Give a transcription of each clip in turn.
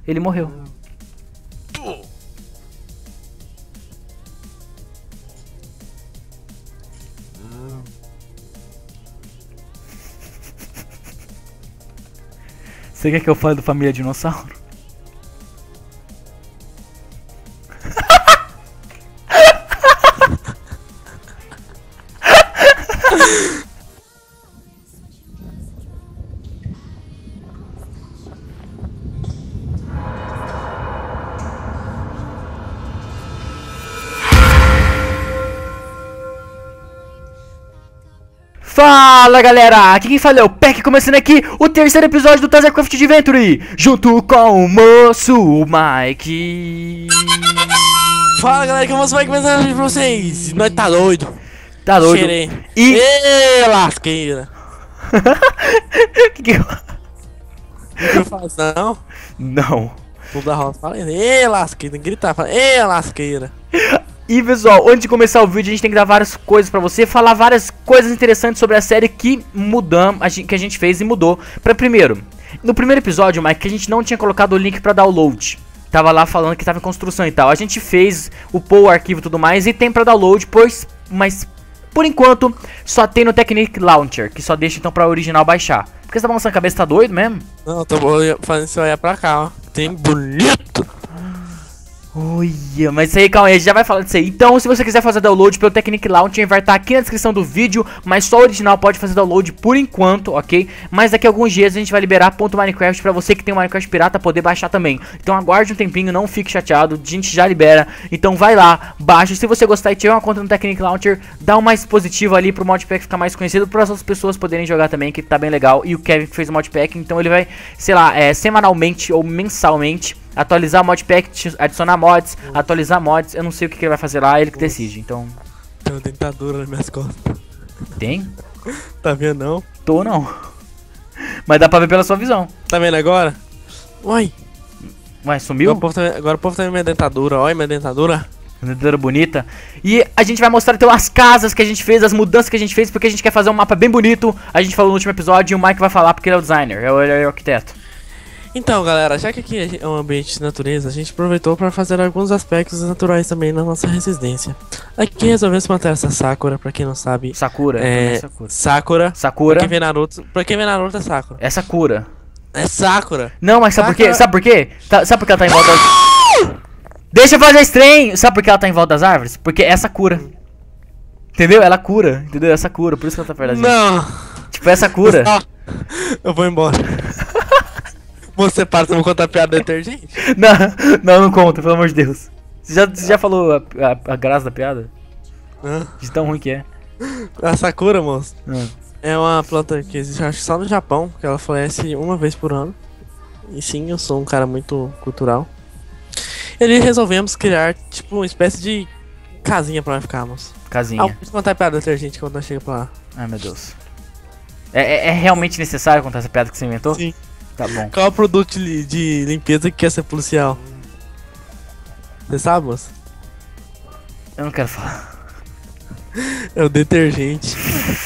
Ele morreu. Você quer que eu fale do Família Dinossauro? Fala galera, aqui quem fala é o Peck, começando aqui o terceiro episódio do Tazercraft Adventure, junto com o moço Mike. Fala galera, que é o moço Mike mensagem pra vocês. Nós tá doido. Tá doido. Cheirei. E... Ê, lasqueira. que Não faço não? Não. O da roça fala, ê, lasqueira, tem que gritar, fala, ê, lasqueira. E pessoal, antes de começar o vídeo a gente tem que dar várias coisas pra você, falar várias coisas interessantes sobre a série que mudamos, que a gente fez e mudou. Pra primeiro, no primeiro episódio, Mike, que a gente não tinha colocado o link pra download. Tava lá falando que tava em construção e tal. A gente fez, upou o arquivo e tudo mais e tem pra download, mas por enquanto só tem no Technic Launcher, que só deixa então pra original baixar. Por que você tá balançando a cabeça, tá doido mesmo? Não, tô fazendo você olhar pra cá, ó. Tem bonito. Olha, mas isso aí, calma aí, a gente já vai falar disso aí. Então, se você quiser fazer download pelo Technic Launcher, vai estar aqui na descrição do vídeo. Mas só o original pode fazer download por enquanto, ok? Mas daqui a alguns dias a gente vai liberar .minecraft pra você que tem o Minecraft pirata poder baixar também. Então aguarde um tempinho, não fique chateado, a gente já libera. Então vai lá, baixa. Se você gostar e tiver uma conta no Technic Launcher, dá um mais positivo ali pro modpack ficar mais conhecido, para as outras pessoas poderem jogar também, que tá bem legal. E o Kevin que fez o modpack, então ele vai, sei lá, semanalmente ou mensalmente atualizar o modpack, adicionar mods, atualizar mods. Eu não sei o que ele vai fazer lá, ele que decide, então... Tem uma dentadura nas minhas costas. Tem? Tá vendo não? Tô não. Mas dá pra ver pela sua visão. Tá vendo agora? Oi. Ué, sumiu? Agora o povo tá vendo minha dentadura, olha minha dentadura. Dentadura bonita. E a gente vai mostrar então as casas que a gente fez, as mudanças que a gente fez, porque a gente quer fazer um mapa bem bonito. A gente falou no último episódio e o Mike vai falar porque ele é o designer, ele é o arquiteto. Então galera, já que aqui é um ambiente de natureza, a gente aproveitou para fazer alguns aspectos naturais também na nossa residência. Aqui resolvemos plantar essa Sakura, pra quem não sabe. Sakura, é Sakura. Sakura. Pra quem vê Naruto é Sakura. É Sakura. É Sakura. Não, mas sabe por quê? Sakura. Sabe por quê? Sabe por que ela tá em volta das... Deixa eu fazer estranho! Sabe por que ela tá em volta das árvores? Porque é Sakura. Entendeu? Ela cura, entendeu? É Sakura, por isso que ela tá perto da gente. Não! Tipo, é Sakura. Eu vou embora. Você para, você vai contar piada detergente? Não conta, pelo amor de Deus. Você já falou a graça da piada? De tão ruim que é. A Sakura, moço, é uma planta que existe, acho que só no Japão, que ela floresce uma vez por ano. E sim, eu sou um cara muito cultural. E ali resolvemos criar, tipo, uma espécie de casinha pra nós ficarmos. Casinha. Vou contar piada detergente quando nós chegamos pra lá. Ai, meu Deus. É realmente necessário contar essa piada que você inventou? Sim. Tá bom. Qual é o produto de limpeza que quer ser policial? Você sabe, moço? Eu não quero falar. É o detergente.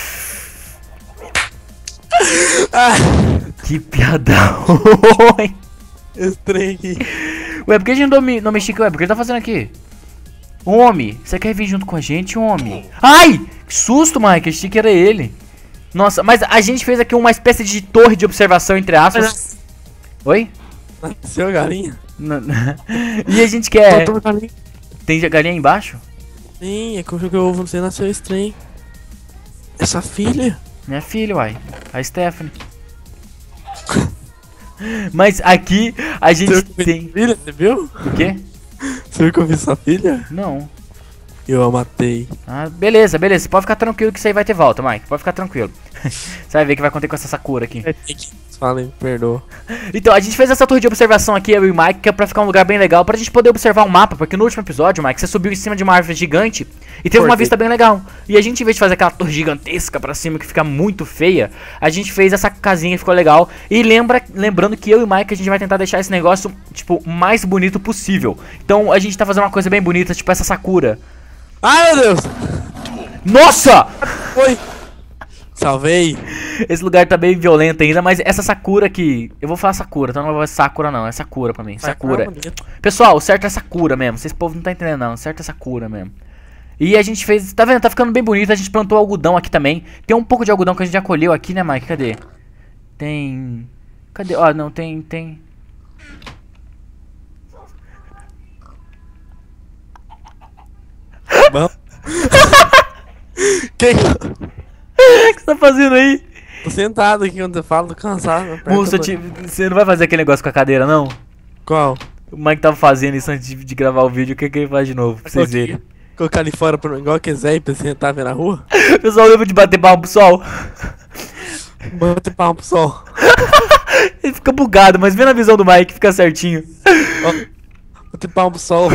Que piada ruim. Esse trem aqui. Ué, por que a gente não mexe aqui? Ué, por que ele tá fazendo aqui? Homem, você quer vir junto com a gente, homem? Ai! Que susto, Mike. Achei que era ele. Nossa, mas a gente fez aqui uma espécie de torre de observação, entre aspas. Oi? Nasceu galinha? E a gente quer... Galinha. Tem galinha aí embaixo? Sim, é que eu joguei ovo, você nasceu estranho. Essa filha? Minha filha, uai. A Stephanie. Mas aqui a gente tem... Filha, você viu? O quê? Você viu que eu vi sua filha? Não. Eu a matei. Ah, beleza. Você pode ficar tranquilo que isso aí vai ter volta, Mike. Pode ficar tranquilo. Você vai ver o que vai acontecer com essa Sakura aqui. Fala aí, perdoa. Então, a gente fez essa torre de observação aqui, eu e o Mike, que é pra ficar um lugar bem legal, pra gente poder observar o mapa, porque no último episódio, Mike, você subiu em cima de uma árvore gigante e teve uma vista bem legal. E a gente, em vez de fazer aquela torre gigantesca pra cima, que fica muito feia, a gente fez essa casinha que ficou legal. E lembrando que eu e o Mike, a gente vai tentar deixar esse negócio, tipo, o mais bonito possível. Então, a gente tá fazendo uma coisa bem bonita, tipo essa Sakura. Ai, meu Deus! Nossa! Oi! Salvei. Esse lugar tá bem violento ainda, mas essa Sakura aqui... Eu vou falar Sakura, então não vai ser Sakura não, é Sakura pra mim, Sakura. Pessoal, o certo é Sakura mesmo, vocês povo não tá entendendo não, o certo é Sakura mesmo. E a gente fez, tá vendo, tá ficando bem bonito, a gente plantou algodão aqui também. Tem um pouco de algodão que a gente já colheu aqui, né, Mike? Cadê? Tem... Cadê? Ó, não, tem... Bom. Que... O que você tá fazendo aí? Tô sentado aqui quando eu falo, tô cansado. Moço, você não vai fazer aquele negócio com a cadeira, não? Qual? O Mike tava fazendo isso antes de gravar o vídeo, o que ele faz de novo, pra vocês verem. Colocar ali fora igual que Zé pra sentar ver na rua? O pessoal lembra de bater palma pro sol? Bater palma pro sol. Ele fica bugado, mas vê na visão do Mike, fica certinho. Bater palma pro sol.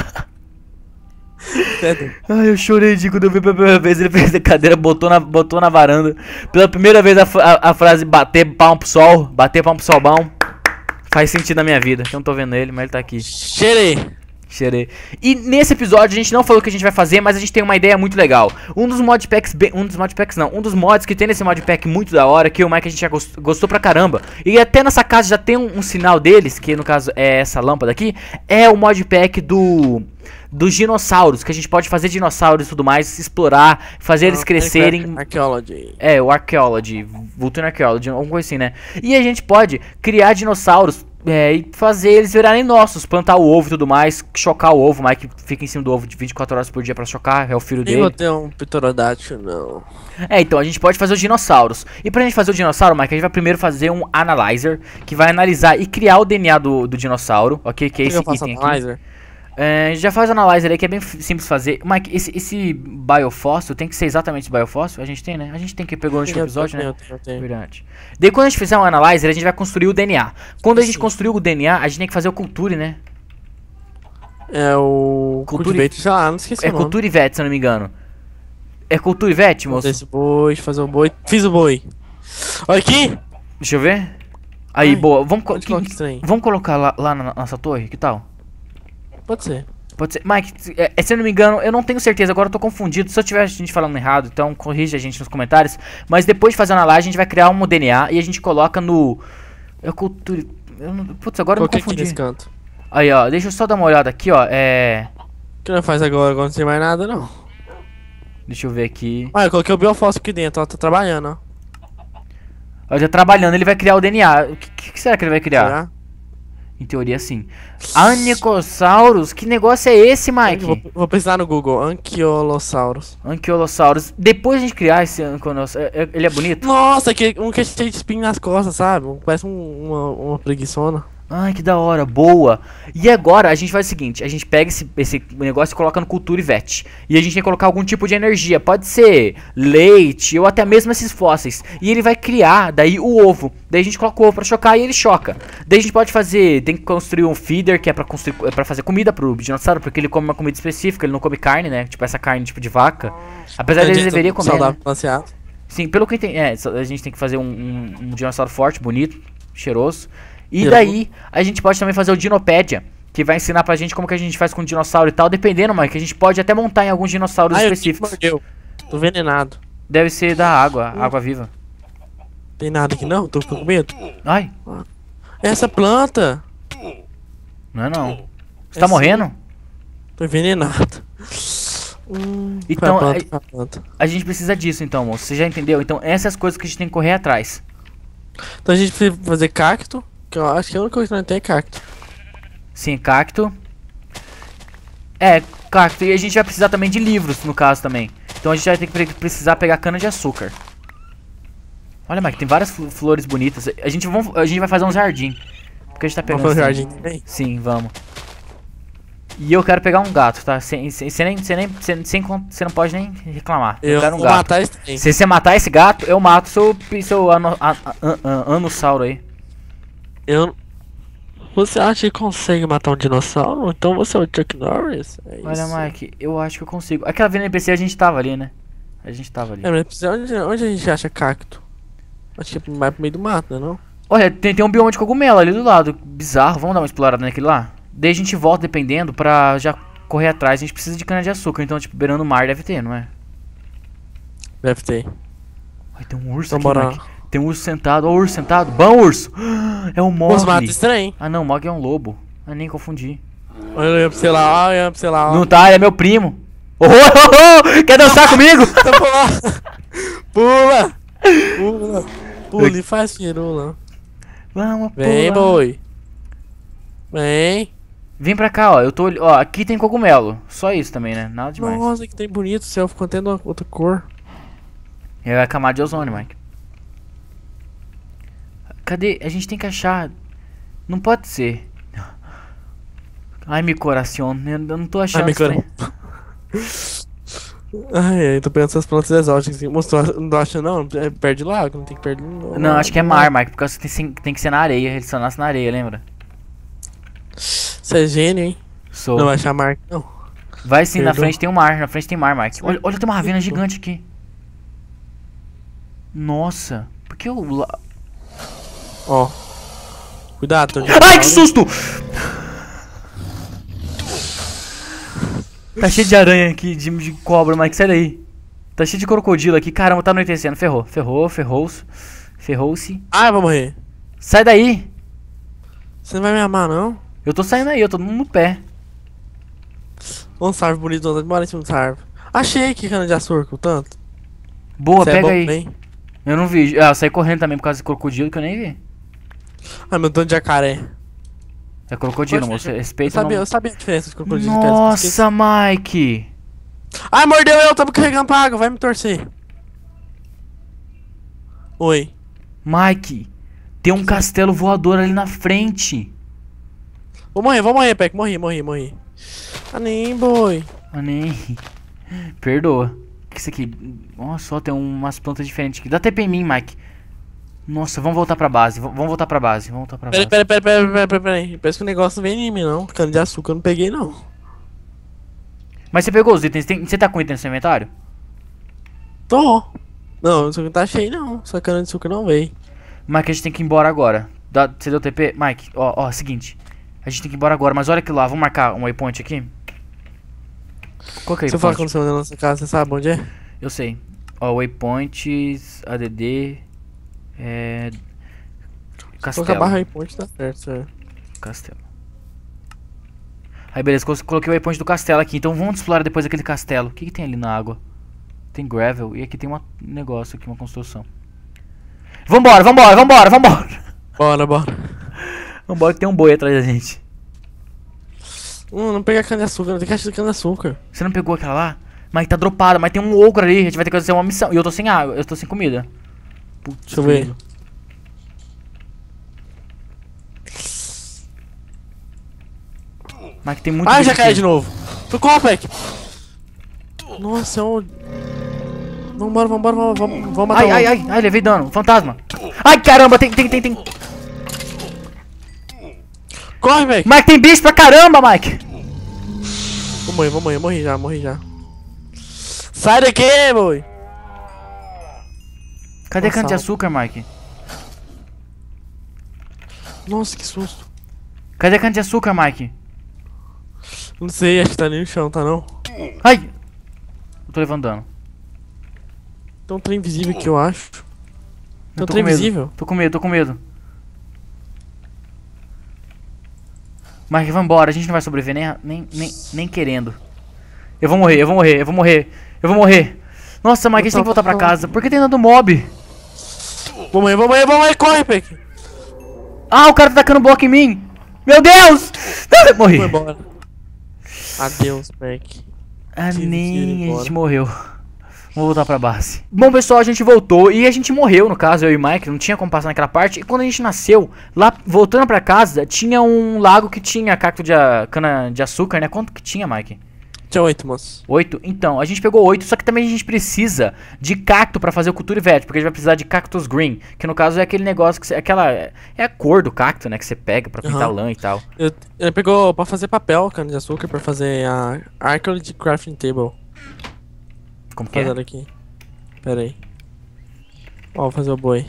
Ai, eu chorei de quando eu vi pela primeira vez. Ele fez a cadeira, botou na varanda. Pela primeira vez a frase bater palma pro sol, bom, faz sentido na minha vida. Eu não tô vendo ele, mas ele tá aqui. Cheirei. E nesse episódio a gente não falou o que a gente vai fazer, mas a gente tem uma ideia muito legal. Um dos modpacks um dos mods que tem nesse modpack muito da hora, que o Mike a gente já gostou pra caramba. E até nessa casa já tem um sinal deles, que no caso é essa lâmpada aqui. É o modpack dos dinossauros, que a gente pode fazer dinossauros e tudo mais, explorar, fazer eles crescerem. Archaeology. É, o Archaeology, Vulture Archaeology, alguma coisa assim, né? E a gente pode criar dinossauros e fazer eles virarem nossos, plantar o ovo e tudo mais, chocar o ovo, o Mike fica em cima do ovo de 24 horas por dia pra chocar, é o filho dele. Eu vou ter um pterodáctilo, não. Então a gente pode fazer os dinossauros. E pra gente fazer o dinossauro, Mike, a gente vai primeiro fazer um analyzer, que vai analisar e criar o DNA do dinossauro, ok? Que é esse item aqui. Já faz o analyzer aí, que é bem simples fazer. Mike, esse biofóssil tem que ser exatamente esse biofóssil? A gente tem, né? A gente tem que pegou no último episódio, né? Eu tenho. Verdade. Daí quando a gente fizer um analyzer, a gente vai construir o DNA. Quando a gente construir o DNA, a gente tem que fazer o culture, né? É o... Cultivate já, não esqueci o nome. É culturivete, se eu não me engano. É culturivete, moço? Esse boi, fazer o boi. Fiz o boi. Olha aqui! Deixa eu ver. Aí, boa. Vamos colocar lá na nossa torre, que tal? Pode ser. Pode ser. Mike, se eu não me engano, eu não tenho certeza, agora eu tô confundido. Se eu tiver a gente falando errado, então corrija a gente nos comentários. Mas depois de fazer a análise, a gente vai criar um DNA e a gente coloca no... Putz, agora eu me confundi. Nesse canto. Aí, ó, deixa eu só dar uma olhada aqui, ó. O que não faz agora não tem mais nada, não. Deixa eu ver aqui. Olha, eu coloquei o biofóssil aqui dentro, ó, tá trabalhando, ó. Ó, já trabalhando, ele vai criar o DNA. O que será que ele vai criar? Será? Em teoria, sim. Ankylosaurus? Que negócio é esse, Mike? Vou pesquisar no Google. Ankylosaurus. Ankylosaurus. Depois de a gente criar esse Ankylosaurus, ele é bonito? Nossa, um que é cheio de espinho nas costas, sabe? Parece uma preguiçona. Ai, que da hora, boa. E agora a gente faz o seguinte, a gente pega esse negócio e coloca no culturivete. E a gente tem que colocar algum tipo de energia, pode ser leite ou até mesmo esses fósseis. E ele vai criar daí o ovo. Daí a gente coloca o ovo pra chocar e ele choca. Daí a gente pode fazer, tem que construir um feeder que é pra fazer comida pro dinossauro, porque ele come uma comida específica, ele não come carne, né? Tipo essa carne tipo de vaca. Apesar de ele deveria comer, saudável, né? balanceado. Sim, pelo que tem, a gente tem que fazer um dinossauro forte, bonito, cheiroso. E daí, a gente pode também fazer o Dinopédia, que vai ensinar pra gente como que a gente faz com o dinossauro e tal, dependendo, Mike, a gente pode até montar em alguns dinossauros específicos. Tô envenenado. Deve ser da água, água viva. Tem nada aqui não? Tô com medo. Ai. Essa planta. Não é não. Você tá morrendo? Tô envenenado. Então, a gente precisa disso então, moço. Você já entendeu? Então, essas coisas que a gente tem que correr atrás. Então a gente precisa fazer cacto. Que eu acho que a única coisa que não tem é cacto. Sim, cacto. Cacto. E a gente vai precisar também de livros, no caso também. Então a gente vai ter que precisar pegar cana de açúcar. Olha, Mike, tem várias flores bonitas. A gente vai fazer um jardim. Porque a gente tá pegando... Vamos fazer um jardim também? Sim, vamos. E eu quero pegar um gato, tá? Você não pode nem reclamar. Eu quero um gato. Matar esse... Se você matar esse gato, eu mato seu anossauro aí. Você acha que consegue matar um dinossauro? Então você é o Chuck Norris? Olha, Mike, eu acho que eu consigo. Aquela vez no NPC a gente tava ali, né? A gente tava ali. Onde a gente acha cacto? Acho que é mais pro meio do mato, né, não? Olha, tem um bioma de cogumelo ali do lado. Bizarro, vamos dar uma explorada naquele lá? Daí a gente volta dependendo pra já correr atrás. A gente precisa de cana de açúcar, então tipo, beirando o mar deve ter, não é? Deve ter. Ai, tem um urso Então aqui, bora Mike. Tem um urso sentado. Ó o urso sentado. Bom, urso. É o Moço, mata Mogli. estranho. Ah, não. O Mogli é um lobo. Ah, nem confundi. Olha pra você lá, olha pra você lá. Não tá, ele é meu primo. Oh, oh, oh, quer dançar comigo? Tá pula! Pula! Pula e faz firula. Vamos Vem, pular. boi. Vem. Vem pra cá, ó. Eu tô. Ó, aqui tem cogumelo. Só isso também, né? Nada demais. Nossa, que tem bonito o céu, ficou tendo outra cor. É a camada de ozônio, Mike. Cadê? A gente tem que achar. Não pode ser. Ai, meu coração. Eu não tô achando. Ai, meu estranho. Ai, tô pegando essas plantas exóticas. Assim. Mostrou, não acha não? É perto de lago, não tem que perder. Não, acho que é mar, Mike. Porque tem que ser na areia. Ele só nasce na areia, lembra? Você é gênio, hein? Sou. Não vai achar mar, não. Vai sim, na Perdão. frente tem um mar. Na frente tem mar, Mike. Olha, olha, tem uma ravena gigante aqui. Nossa. Por que eu. Ó. Cuidado, tô de Ai, que susto! Tá cheio de aranha aqui, de cobra, Mike, sai daí. Tá cheio de crocodilo aqui. Caramba, tá anoitecendo. Ferrou, ferrou-se. Ferrou-se. Ah, eu vou morrer. Sai daí. Você não vai me amar, não? Eu tô saindo aí, eu tô no pé. Vamos árvore bonito, bora em cima dessa árvore. Achei que cana de açúcar, o tanto. Boa, Cê é pega bom aí. também? Eu não vi. Ah, eu saí correndo também por causa de crocodilo que eu nem vi. Ah, meu tanto de jacaré. É crocodilo, Poxa, moço. eu Respeita o sabia, nome. eu sabia a diferença de crocodilo e pedra. Nossa, Mike. Ai, mordeu eu, tava carregando pra água, vai me torcer. Oi. Mike, tem um castelo voador ali na frente. Vou morrer, Peck. Morri. Ah, nem, boi. Ah, nem. Perdoa. O que é isso aqui? Nossa, só tem umas plantas diferentes aqui. Dá TP em mim, Mike. Nossa, vamos voltar pra base. Vamos voltar pra base. Vamos voltar pra base. Pera aí. Parece que o negócio não vem em mim, não. Cana de açúcar eu não peguei, não. Mas você pegou os itens? Você tá com itens no seu inventário? Tô. Não, isso aqui não tá cheio, não. Só cana de açúcar não veio. Mike, a gente tem que ir embora agora. Você deu TP? Mike, ó, seguinte. A gente tem que ir embora agora, mas olha aqui lá. Vamos marcar um waypoint aqui? Qual que é o Se eu falar waypoint? quando você anda na nossa casa, você sabe onde é? Eu sei. Ó, waypoints, ADD, Coloca a castelo. barra aí, ponte, tá certo, senhor. Castelo. Aí, beleza, coloquei o waypoint do castelo aqui. Então vamos explorar depois aquele castelo. O que que tem ali na água? Tem gravel e aqui tem um negócio aqui, uma construção. Vambora. Bora. Vambora que tem um boi atrás da gente. Não pegar cana de açúcar, não tem caixa de cana de açúcar. Você não pegou aquela lá? Mas tá dropada, mas tem um ogro ali. A gente vai ter que fazer uma missão. E eu tô sem água, eu tô sem comida. Putz, Deixa eu ver. grilo. Mas que tem muito Ah, bicho já caiu aqui. de novo. Tu qual, Peck? Nossa, é um... Vamos matar Ai, levei dano. Fantasma. Ai, caramba, tem. Corre, Peck. Mike, tem bicho pra caramba, Mike. Vou morrer, morri já. Sai daqui, boi. Cadê a Nossa, cana de açúcar, Mike? Nossa, que susto. Cadê a cana de açúcar, Mike? Não sei, acho que tá ali no chão, tá não? Ai! Eu tô levando dano. Tem um trem invisível aqui, eu acho. Tem Eu um tô trem com medo. invisível. Tô com medo. Mike, vambora. A gente não vai sobreviver nem querendo. Eu vou morrer. Nossa, Mike, a gente tem que voltar pra casa. Por que tem dando mob? Vou morrer, corre, Peck. Ah, o cara tá tacando bloco em mim. Meu Deus! Morri. Foi embora. Adeus, Peck. Ah, Tive que ir nem a embora. gente morreu. Vamos voltar pra base. Bom, pessoal, a gente voltou e a gente morreu, no caso, eu e o Mike, não tinha como passar naquela parte. E quando a gente nasceu, lá, voltando pra casa, tinha um lago que tinha cacto de cana de açúcar, né? Quanto que tinha, Mike? Tinha 8, moço. 8? Então, a gente pegou 8, só que também a gente precisa de cacto pra fazer o cultivar, porque a gente vai precisar de cactus green, que no caso é aquele negócio que é a cor do cacto, né, que você pega pra pintar lã e tal. Ele pegou pra fazer papel, cana de açúcar, pra fazer a Arcade Crafting Table. Como que é? Fazendo aqui. Pera aí. Ó, vou fazer o boi.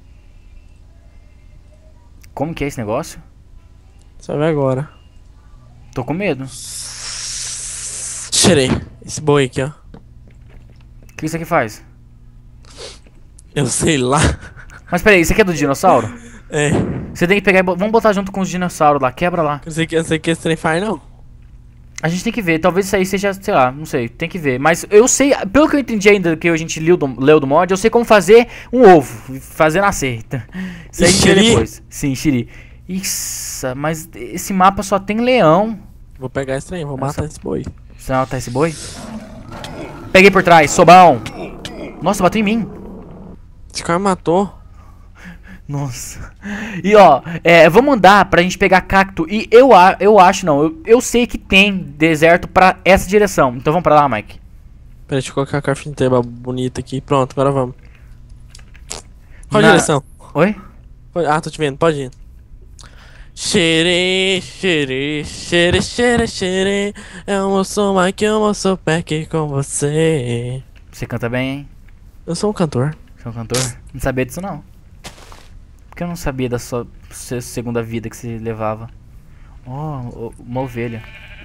Como que é esse negócio? Você vai ver agora. Tô com medo. Tirei. Esse boi aqui, ó. O que isso aqui faz? Eu sei lá. Mas peraí, isso aqui é do dinossauro? É. Você tem que pegar e... Vamos botar junto com os dinossauros lá, quebra lá. Eu sei que esse trem faz, não. A gente tem que ver, talvez isso aí seja, sei lá, não sei, tem que ver. Mas eu sei, pelo que eu entendi ainda que a gente leu do mod, eu sei como fazer um ovo, fazer nascer. Isso aí a gente vê depois. Sim, xiri. Isso, mas esse mapa só tem leão. Vou pegar esse trem, vou matar esse boi. Você vai matar esse boi? Peguei por trás, sobão. Nossa, bateu em mim. Esse cara matou. Nossa. E ó, vamos andar pra gente pegar cacto. E eu acho, não, eu sei que tem deserto pra essa direção. Então vamos pra lá, Mike. Pera, deixa eu colocar a crafting table bonita aqui. Pronto, agora vamos. Qual direção? Oi? Ah, tô te vendo, pode ir. Xere, xere, xere, xere, xere. Eu sou Mike, eu sou Peck com você. Você canta bem, hein? Eu sou um cantor. Você é um cantor? Não sabia disso, não. Porque eu não sabia da sua segunda vida que você levava. Oh, uma ovelha.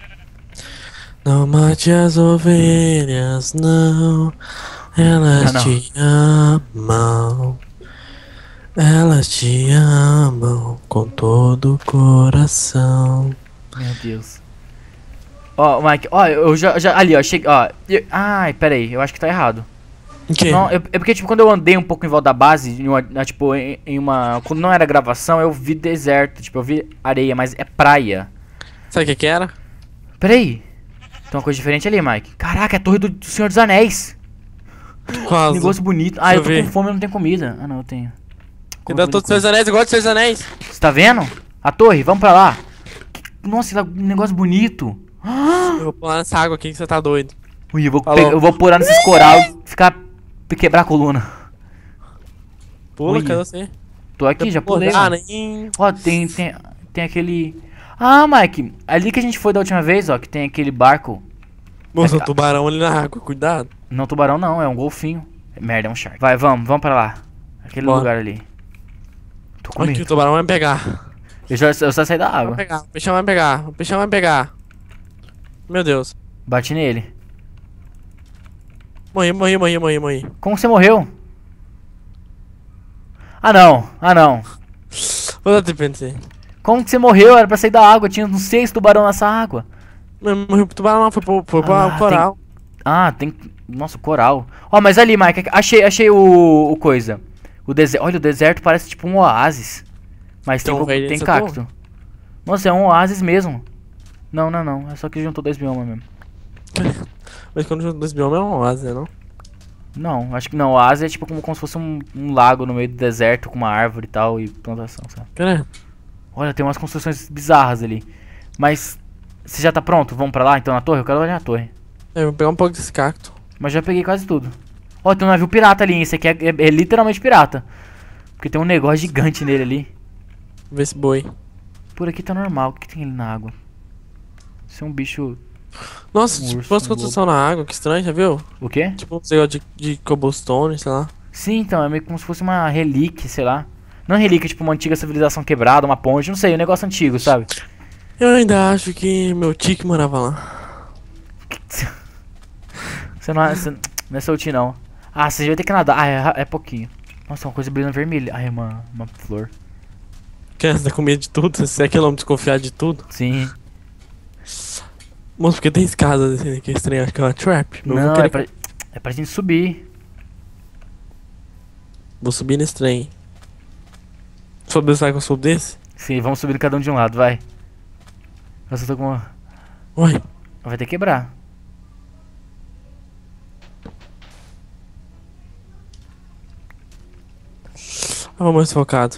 Não mate as ovelhas, não. Elas não. te amam. Elas te amam com todo o coração. Meu Deus. Ó, Mike, ó, eu já ali, ó, cheguei, ó. Ai, pera aí, eu acho que tá errado. O quê? Não, é porque, tipo, quando eu andei um pouco em volta da base, tipo, em uma... Quando não era gravação, eu vi deserto, tipo, eu vi areia, mas é praia. Sabe o que era? Pera aí. Tem uma coisa diferente ali, Mike. Caraca, é a torre do Senhor dos Anéis. Quase. Negócio bonito. Ah, eu tô com fome, eu não tenho comida. Ah, não, eu tenho. Cuidado todos os seus anéis, eu gosto dos seus anéis. Você tá vendo? A torre, vamos pra lá. Nossa, um negócio bonito. Eu vou pular nessa água aqui que você tá doido. Ui, eu vou pular nesses coral e quebrar a coluna. Pula, Ui. cadê você? Tô aqui, já pulei. Ah, Ó, nem... ó tem aquele... Ah, Mike, ali que a gente foi da última vez, ó, que tem aquele barco. Moça, um tubarão ali na água, cuidado. Não tubarão não, é um golfinho. Merda, é um shark. Vai, vamos pra lá. Aquele Bora. lugar ali. Tô com Olha que o medo. tubarão vai me pegar. Eu só saí da Vai água. pegar, o peixão vai me pegar, o peixão vai me pegar. Meu Deus. Bati nele. Morri. Como você morreu? Ah, não. Vou dar tempo pra você. Como que você morreu? Era pra sair da água. Tinha uns 6 tubarão nessa água. Não morri pro tubarão não, foi pro coral. Tem... Nossa, coral. Ó, mas ali, Mike, achei o coisa. O deserto. Olha, o deserto parece tipo um oásis. Mas Então, tem cacto. Nossa, é um oásis mesmo. Não. É só que juntou 2 biomas mesmo. Mas quando junta 2 biomas é um oásis, né, não? Não, acho que não. Oásis é tipo como se fosse um lago no meio do deserto com uma árvore e tal e plantação, sabe? Cara, Olha, tem umas construções bizarras ali. Mas, você já tá pronto? Vamos pra lá então na torre? Eu quero olhar a torre. eu vou pegar um pouco desse cacto. Mas já peguei quase tudo. Ó, tem um navio pirata ali, esse aqui é literalmente pirata. Porque tem um negócio gigante nele ali. Vou ver esse boi. Por aqui tá normal, o que tem ali na água? Isso é um bicho... Nossa, Um tipo, urso, umas construção na água, que estranho, já viu? O quê? Tipo um negócio de cobblestone, sei lá. Sim, então, é meio como se fosse uma relíquia, sei lá. Não relíquia, tipo uma antiga civilização quebrada, uma ponte, não sei, um negócio antigo, sabe? Eu ainda acho que meu tio que morava lá. Você não é seu tio, não. Ah, você vai ter que nadar. Ah, é pouquinho. Nossa, uma coisa brilhando vermelha. Ah, é uma flor. Quer você tá com medo de tudo? Você é aquele homem desconfiado de tudo? Sim. Moço, porque tem escadas assim, que é estranho, acho que é uma trap. Eu Não, vou, querer... é pra gente subir. vou subir nesse trem. Só Deus sabe que eu sou desse? Sim, vamos subir cada um de um lado, vai. Nossa, eu tô com uma... Oi. Vai ter que quebrar. Vamos mais focado.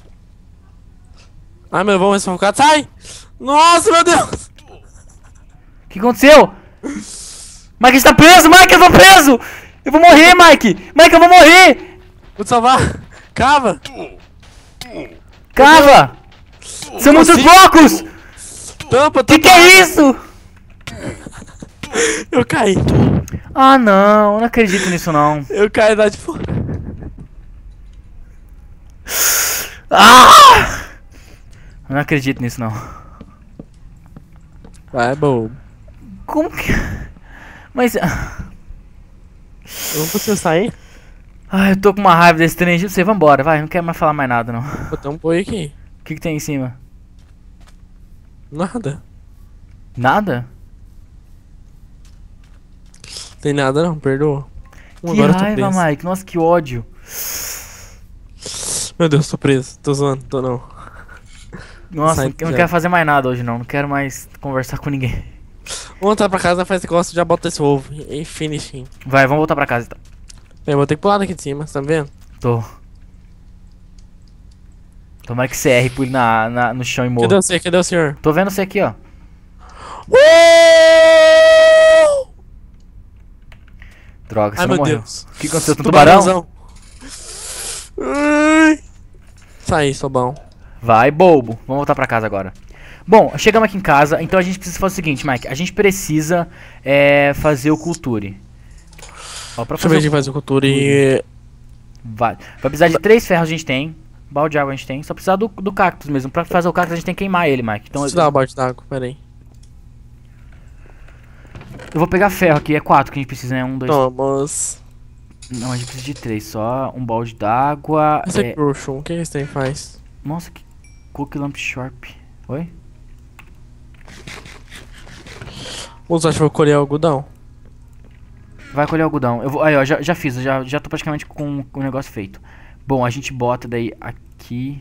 Ai, meu, vamos mais focado. Sai! Nossa, meu Deus! O que aconteceu? Mike, está preso! Mike, eu tô preso! Eu vou morrer, Mike! Mike, eu vou morrer! Vou te salvar! Cava! Cava! São muitos blocos! Tampa, Que é isso? Eu caí. Ah, não acredito nisso, não. Eu caí lá de fora. Ah! Eu não acredito nisso, não. Vai, bom. Como que... Mas... Eu não consigo sair? Ai, eu tô com uma raiva desse trem. Você, vambora, vai. Não quero mais falar mais nada, não. Botar um boi aqui. O que tem em cima? Nada. Nada? Tem nada não, perdoa. Que Agora eu tô raiva, preso. Mike. Nossa, que ódio. Meu Deus, tô preso. Tô zoando, tô não. Nossa, Sai eu não já. quero fazer mais nada hoje, não. Não quero mais conversar com ninguém. Vamos voltar pra casa, faz negócio, já bota esse ovo. E finishing. Vai, vamos voltar pra casa, então. Eu vou ter que pular daqui de cima, tá vendo? Tô. Tomara que você erre por no chão e morra. Cadê você? Cadê o senhor? Tô vendo você aqui, ó. Droga, você Ai, não meu morreu. Deus. O que aconteceu com o tubarão? Ai. Sai, sou bom. Vai, bobo. Vamos voltar pra casa agora. Bom, chegamos aqui em casa, então a gente precisa fazer o seguinte, Mike. A gente precisa fazer o culture. Ó, pra Deixa eu ver fazer se faz o cultura e... vai precisar de 3 ferros, a gente tem. Balde de água a gente tem. Só precisa do cactus mesmo. Pra fazer o cactus a gente tem que queimar ele, Mike. Então Deixa eu dar uma balde d'água, pera aí. eu vou pegar ferro aqui. É 4 que a gente precisa, né? 1, 2, Vamos. não, a gente precisa de 3 só. Um balde d'água. Esse é crucial, o que esse trem faz? Nossa, que cookie lamp sharp. Oi? Vamos acho que vou colher algodão. Vai colher algodão. Eu vou, aí, ó, já fiz. Já tô praticamente com o negócio feito. Bom, a gente bota daí aqui.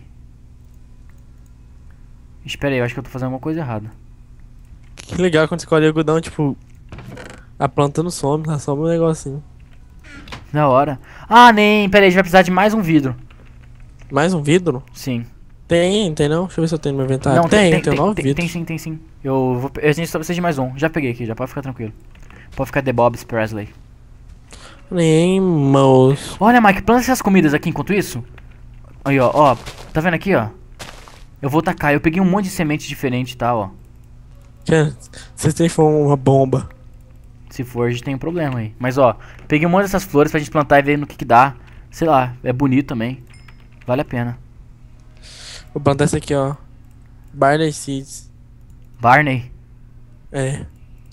Espera aí, eu acho que eu tô fazendo alguma coisa errada. Que legal quando você colhe algodão, tipo... A planta não some, tá só um negocinho. Da hora. Ah, nem. Pera aí, a gente vai precisar de mais um vidro. Mais um vidro? Sim. Tem não? Deixa eu ver se eu tenho no meu inventário. Não, tem 9 tem vidros. sim, tem sim. A gente só precisa de mais um. Já peguei aqui, já pode ficar tranquilo. Pode ficar The Bob's Presley. Nem mouse. Olha, Mike, planta essas comidas aqui enquanto isso. Aí, ó. Tá vendo aqui, ó? Eu vou tacar. Eu peguei um monte de semente diferente e tal, ó. Vocês têm uma bomba. Se for, a gente tem um problema aí. Mas, ó, peguei um monte dessas flores pra gente plantar e ver no que dá. Sei lá, é bonito também. Vale a pena. Vou plantar essa aqui, ó. Barley Seeds. Barney. É.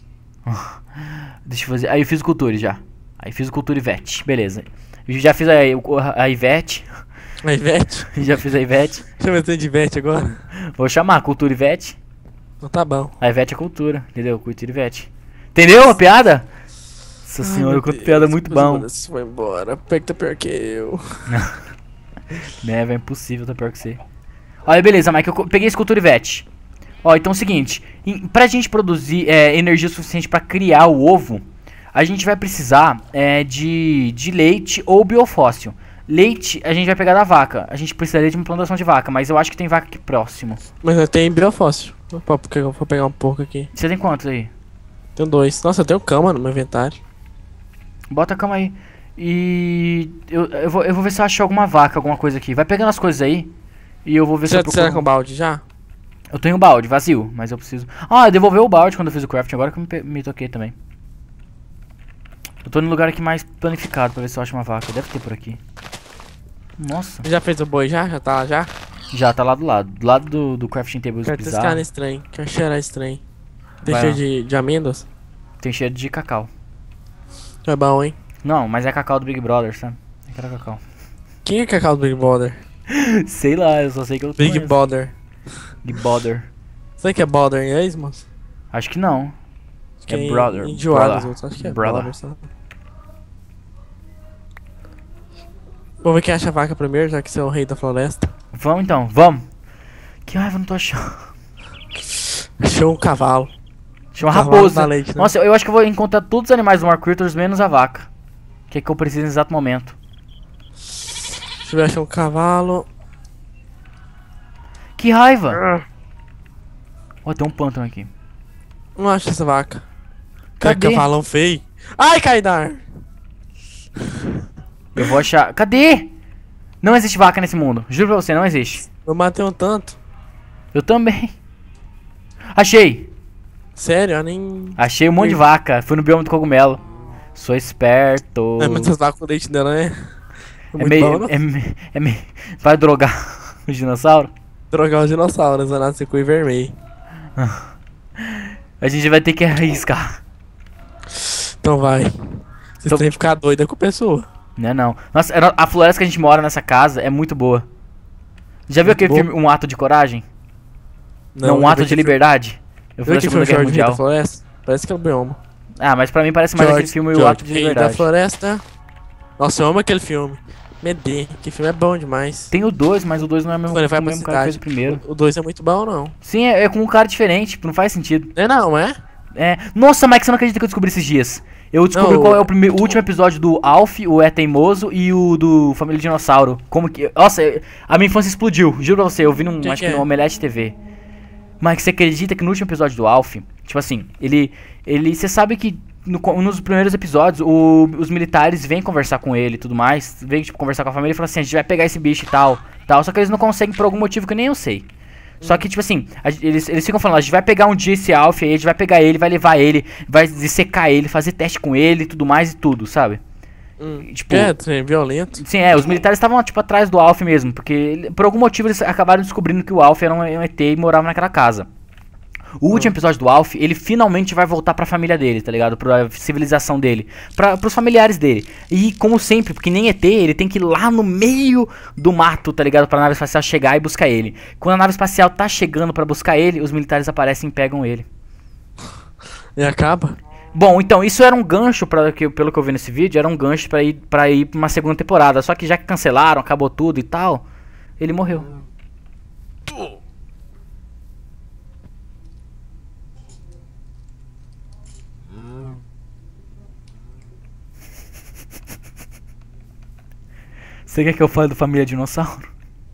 Deixa eu fazer. Aí eu fiz o culture já. Aí fiz o culture Ivete. Beleza. Eu já fiz a Ivete. A Ivete? Já fiz a Ivete. Deixa eu ver se tem de Ivete agora. Vou chamar culture Ivete. Então tá bom. A Ivete é cultura, entendeu? Cultura Ivete. Entendeu a piada? Nossa senhora, eu conto piada muito bom. Você foi embora. Pega tá pior que eu. Né, é impossível, tá pior que você. Olha, beleza, Mike, eu peguei esse cultura Ivete. Ó, então é o seguinte. Pra gente produzir energia suficiente pra criar o ovo, a gente vai precisar de leite ou biofóssil. Leite a gente vai pegar da vaca. A gente precisaria de uma plantação de vaca, mas eu acho que tem vaca aqui próximo. Mas tem biofóssil. Porque eu vou pegar um pouco aqui. Você tem quantos aí? Tenho 2. Nossa, eu tenho cama no meu inventário. Bota a cama aí. E eu vou ver se eu acho alguma vaca, alguma coisa aqui. Vai pegando as coisas aí. E eu vou ver se eu procuro. Será com balde já? Eu tenho um balde vazio, mas eu preciso... Ah, eu devolvi o balde quando eu fiz o crafting, agora que eu me toquei também. Eu tô no lugar aqui mais planificado pra ver se eu acho uma vaca. Deve ter por aqui. Nossa. Já fez o boi já? Já tá lá já? Já, tá lá do lado. Do lado do crafting table Quero testar bizarro. nesse trem. Quero cheirar esse trem. Tem Vai cheiro lá. de amêndoas? Tem cheiro de cacau. É bom, hein? Não, mas é cacau do Big Brother, sabe? Eu quero cacau. Quem é Cacau do Big Brother? Sei lá, eu só sei que eu Big conheço. Brother. Big Brother. Sabe que é Brother em inglês, moço? Acho que não. Acho que É brother. Enjoado Brother. os outros. Acho que é Brother. brother, sabe? Vamos ver quem acha a vaca primeiro, já que você é o rei da floresta. Vamos então, vamos. Que raiva, eu não tô achando. Achou um cavalo. Tinha uma Cavalo raposa. dá leite, né? Nossa, eu acho que eu vou encontrar todos os animais do More Critters, menos a vaca. Que é que eu preciso nesse exato momento. Deixa eu ver, achou um cavalo. Que raiva! Ó, tem um pântano aqui. Não acho essa vaca. Cadê? Que cavalão feio. Ai, Kaidar! Eu vou achar... Cadê? Não existe vaca nesse mundo. Juro pra você, não existe. Eu matei um tanto. Eu também. Achei! Sério, eu nem... Achei um monte de vaca. Fui no bioma do cogumelo. Sou esperto. É, mas as vacas com leite dela, né? É meio... É meio... Vai drogar o dinossauro? Drogar os dinossauros, vai nascer com o vermelho. A gente vai ter que arriscar. Então vai. Vocês Então- têm que ficar doida com a pessoa. Não é não. Nossa, a floresta que a gente mora nessa casa é muito boa. Já viu Muito aquele boa? filme Um Ato de Coragem? Não, Um Ato de Liberdade? Eu fui Viu na que Segunda filme Guerra Jorge Rei da Mundial. Floresta? Parece que é o bioma. Ah, mas pra mim parece mais aquele filme O Ato de Rei da Liberdade. Floresta. Nossa, eu amo aquele filme. Medê, que filme é bom demais. Tem o 2, mas o 2 não é o mesmo, Quando ele vai o pra mesmo cara que fez cidade. o primeiro. O 2 é muito bom, não. Sim, é com um cara diferente, tipo, não faz sentido. Não, é? É. Nossa, Mike, você não acredita que eu descobri esses dias? Eu descobri Não, qual é o último episódio do Alf, o É Teimoso, e o do Família Dinossauro. Como que. Nossa, a minha infância explodiu. Juro pra você, eu vi num. Acho que é? no Omelete TV. Mike, você acredita que no último episódio do Alf, tipo assim, ele. Você sabe que nos primeiros episódios, os militares vêm conversar com ele e tudo mais. Vêm, tipo, conversar com a família e falam assim, a gente vai pegar esse bicho e tal. Só que eles não conseguem por algum motivo que nem eu sei. Só que, tipo assim, eles ficam falando, a gente vai pegar um dia esse Alf aí, a gente vai pegar ele, vai levar ele, vai dissecar ele, fazer teste com ele e tudo mais e tudo, sabe? E, tipo, Trem violento. sim, os militares estavam, tipo, atrás do Alf mesmo, porque por algum motivo eles acabaram descobrindo que o Alf era um ET e morava naquela casa. O último episódio do Alf, ele finalmente vai voltar pra família dele, tá ligado? Pra civilização dele, pros familiares dele. E como sempre, porque nem ET, ele tem que ir lá no meio do mato, tá ligado? Pra nave espacial chegar e buscar ele. Quando a nave espacial tá chegando pra buscar ele, os militares aparecem e pegam ele. E acaba? Bom, então, isso era um gancho, pelo que eu vi nesse vídeo, era um gancho pra ir pra uma segunda temporada. Só que já que cancelaram, acabou tudo e tal, ele morreu. Você quer que eu fale do Família Dinossauro?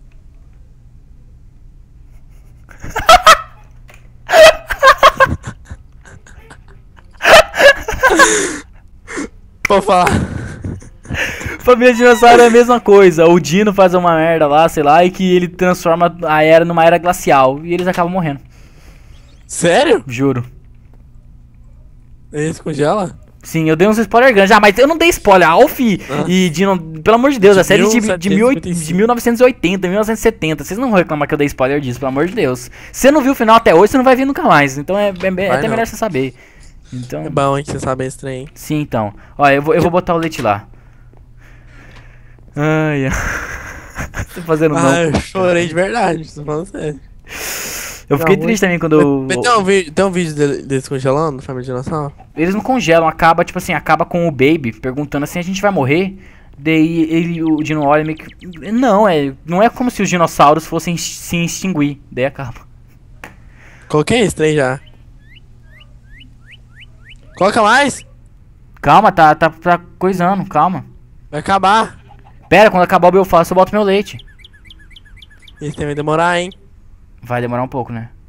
Vou falar. Família Dinossauro é a mesma coisa. O Dino faz uma merda lá, sei lá, e que ele transforma a era numa era glacial. E eles acabam morrendo. Sério? Juro. Ele se congela? Sim, eu dei uns spoiler grandes. Ah, mas eu não dei spoiler. Alf e Dino, pelo amor de Deus, a série de 1980, 1970. Vocês não vão reclamar que eu dei spoiler disso, pelo amor de Deus. Se você não viu o final até hoje, você não vai ver nunca mais. Então é até melhor você saber. Então... É bom, hein, que você sabe esse trem, hein? Sim, então. Ó, eu vou botar o leite lá. Ai, tô fazendo não. Ah, eu chorei de verdade, tô falando sério. Eu fiquei triste também quando Tem um vídeo deles congelando, Família Dinossauro? eles não congelam, acaba, tipo assim, acaba com o Baby perguntando assim, a gente vai morrer? Daí o Dino olha meio que... Não é como se os dinossauros fossem se extinguir. Daí acaba. Coloquei esse trem já. Coloca mais! Calma, tá coisando, calma. Vai acabar. Pera, quando acabar o Belfast eu boto meu leite. Esse trem vai demorar, hein? Vai demorar um pouco, né?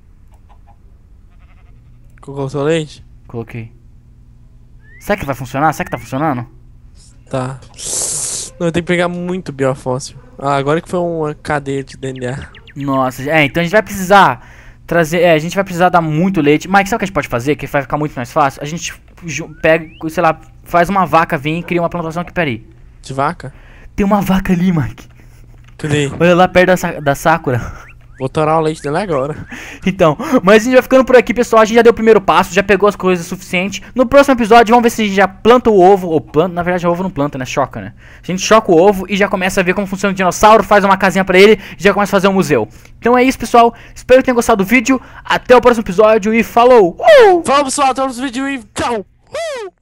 Colocou o seu leite? Coloquei. Será que vai funcionar? Será que tá funcionando? Tá. Não, eu tenho que pegar muito biofóssil. Ah, agora que foi uma cadeia de DNA. Nossa, então a gente vai precisar trazer... a gente vai precisar dar muito leite. Mike, sabe o que a gente pode fazer? Que vai ficar muito mais fácil? A gente pega, sei lá, faz uma vaca vir e cria uma plantação aqui, peraí. De vaca? Tem uma vaca ali, Mike. Cadê? Olha lá perto da Sakura. Vou torar o leite dele agora. Então, mas a gente vai ficando por aqui, pessoal. A gente já deu o primeiro passo, já pegou as coisas suficientes. No próximo episódio, vamos ver se a gente já planta o ovo. Ou planta, na verdade, o ovo não planta, né? Choca, né? A gente choca o ovo e já começa a ver como funciona o dinossauro, faz uma casinha pra ele e já começa a fazer um museu. Então é isso, pessoal. Espero que tenham gostado do vídeo. Até o próximo episódio e falou! Falou, pessoal, até o próximo vídeo e tchau!